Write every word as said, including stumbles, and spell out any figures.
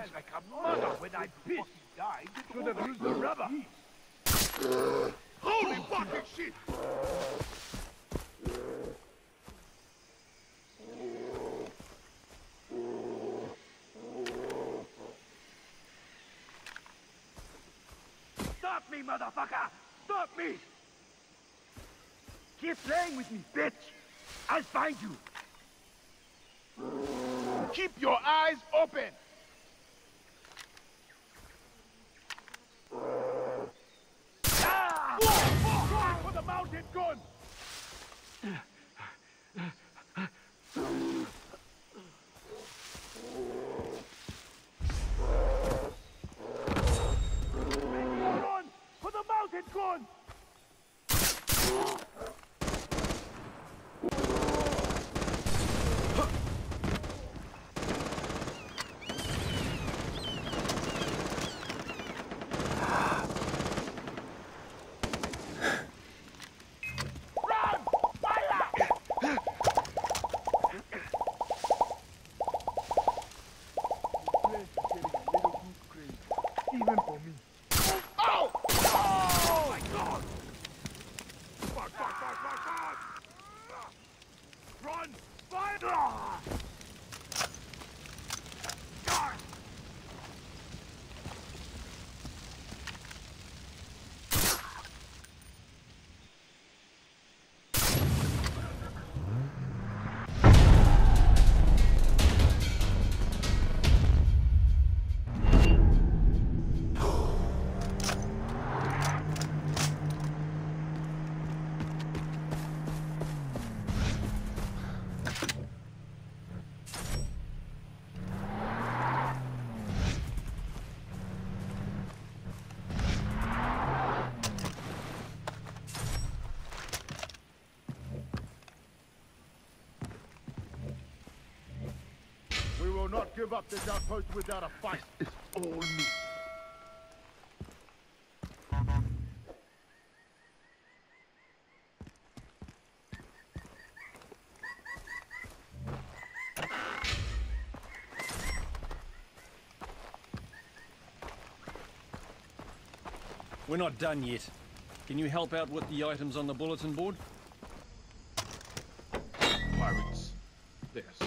like a mother when I pissed. Died. Should have used the rubber. Holy fucking shit! Stop me, motherfucker! Stop me! Keep playing with me, bitch! I'll find you! Keep your eyes open! Ah! Go for the mountain gun! Run for the mountain gun! Even for me. Oh! Oh my God! Fuck, fuck, fuck, fuck, fuck! Run! Fire! Ah! Ah! We will not give up this outpost without a fight. It's all me. We're not done yet. Can you help out with the items on the bulletin board? Pirates. Yes.